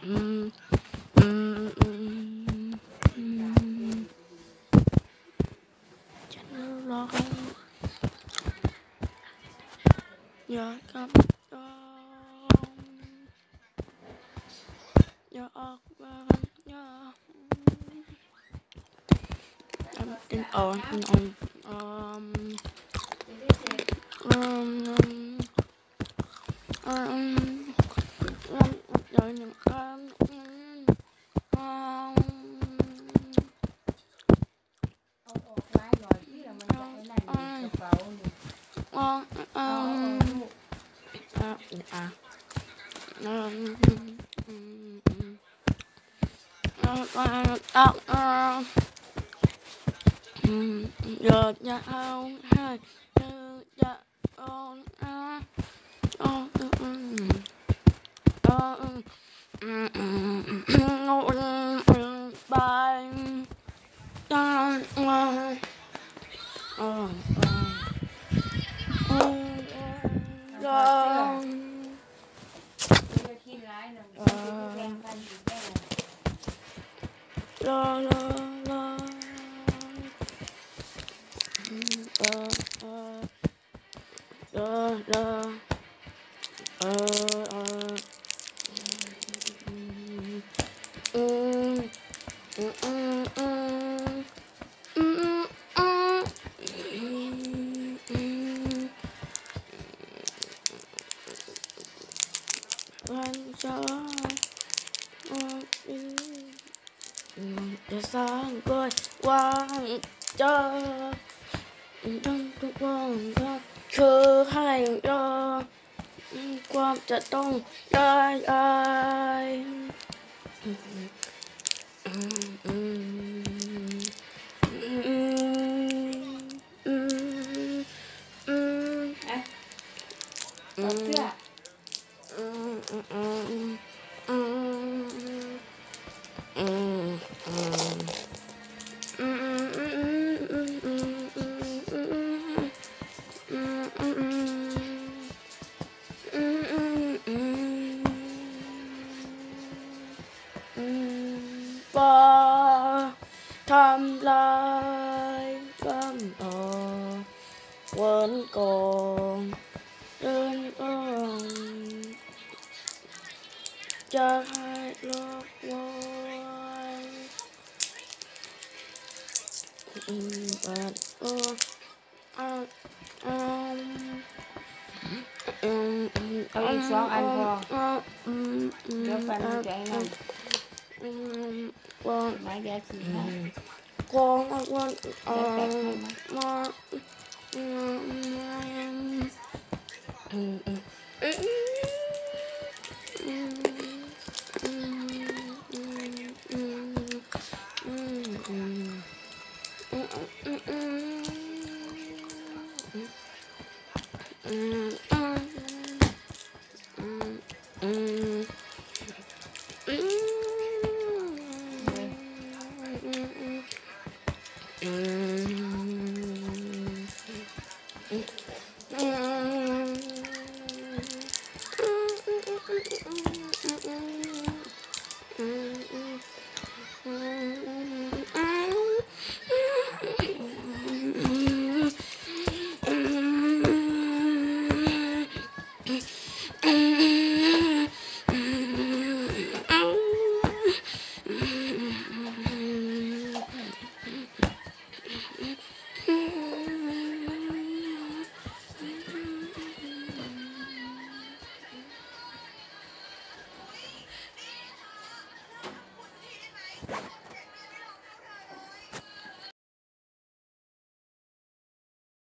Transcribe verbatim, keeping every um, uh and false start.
ừm, ừm, ừm, ừm. Chẳng lo giờ cầm con giờ ọc và nhớ em tin ổn ổn ờm ờm ờm ờm đợi những em ngon Ông ột lái rồi chứ là mình chạy này thì cậu cậu đi. ngon Ờ ờ ờm ờ à à ờm ừm ừm ờm ờm ờm ờm ừm giờ nhà ông hai giờ nhà ông à ờ ừm ờ ừm ừm ừm bài ta ờ ờ ờ Thằng thật chứ à. ờ Bây giờ khi lái là mình không biết cái gan gan gì cái này. la la la ờ ờ ờ ờ ờ ừm ừm ừm ừm ừm ừm anh sợ để sáng cười quang chờ trongทุกวันก็คือให้รอความจะต้องได้อายอืมอืมอืมอืมอืมอืม À, อื có ม chưa? อืมอืมอืมอืมอืมอืม và tham lai cam ở vẫn còn đơn con cha hai lớp ngoài bạn ơ à um um Thôi đi xuống ăn vô. um um Cho um phần chạy này. um con Máy giá trị hả? con con Giá ờ tạch hay mà. mà um um